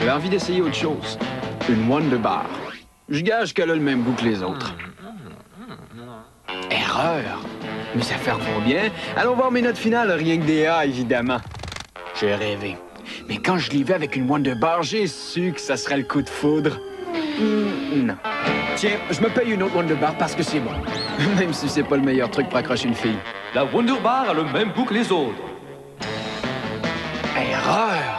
J'avais envie d'essayer autre chose. Une Wonder Bar. Je gage qu'elle a le même goût que les autres. Erreur! Mais ça fait combien? Allons voir mes notes finales, rien que des A, évidemment. J'ai rêvé. Mais quand je l'ai vu avec une Wonder Bar, j'ai su que ça serait le coup de foudre. Non. Tiens, je me paye une autre Wonder Bar parce que c'est bon. Même si c'est pas le meilleur truc pour accrocher une fille. La Wonder Bar a le même goût que les autres. Erreur!